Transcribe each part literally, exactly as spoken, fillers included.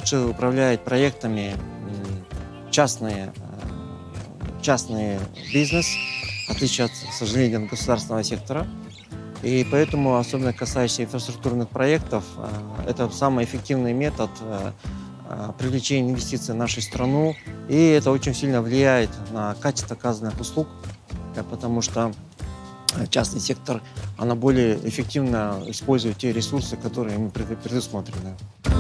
лучше управляют проектами частные, частный бизнес, в отличие от, к сожалению, от государственного сектора. И поэтому, особенно касаясь инфраструктурных проектов, это самый эффективный метод привлечения инвестиций в нашу страну. И это очень сильно влияет на качество оказанных услуг, потому что частный сектор, она более эффективно использует те ресурсы, которые ему предусмотрены.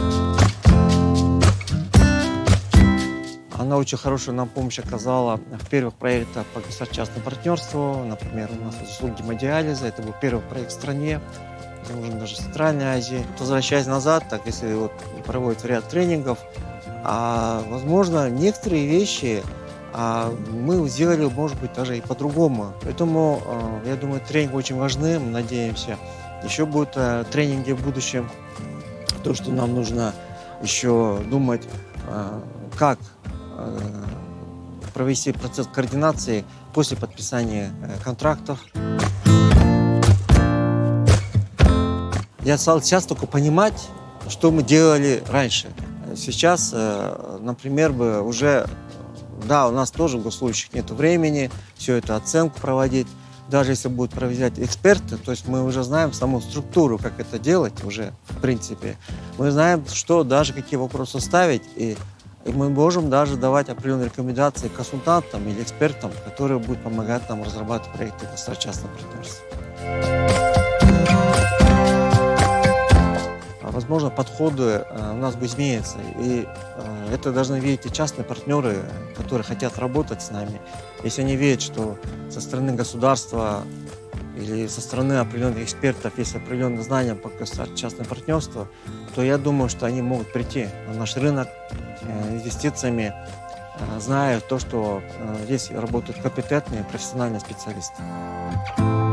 Она очень хорошую нам помощь оказала в первых проектах по государственно-частному партнерству. Например, у нас услуги гемодиализа. Это был первый проект в стране, нужен даже в Центральной Азии. Возвращаясь назад, так если вот проводят ряд тренингов, а, возможно, некоторые вещи а, мы сделали, может быть, даже и по-другому. Поэтому, а, я думаю, тренинги очень важны, мы надеемся. Еще будут а, тренинги в будущем. То, что нам нужно еще думать, а, как провести процесс координации после подписания контрактов. Я стал сейчас только понимать, что мы делали раньше. Сейчас, например, бы уже, да, у нас тоже в госслужащих нет времени все это оценку проводить. Даже если будут проводить эксперты, то есть мы уже знаем саму структуру, как это делать уже, в принципе. Мы знаем, что даже какие вопросы ставить, и И мы можем даже давать определенные рекомендации консультантам или экспертам, которые будут помогать нам разрабатывать проекты государственно-частного партнерства. Возможно, подходы у нас будут измениться. И это должны видеть и частные партнеры, которые хотят работать с нами. Если они видят, что со стороны государства или со стороны определенных экспертов есть определенные знания по государственно-частному партнерству, то я думаю, что они могут прийти на наш рынок инвестициями, зная то, что здесь работают компетентные профессиональные специалисты.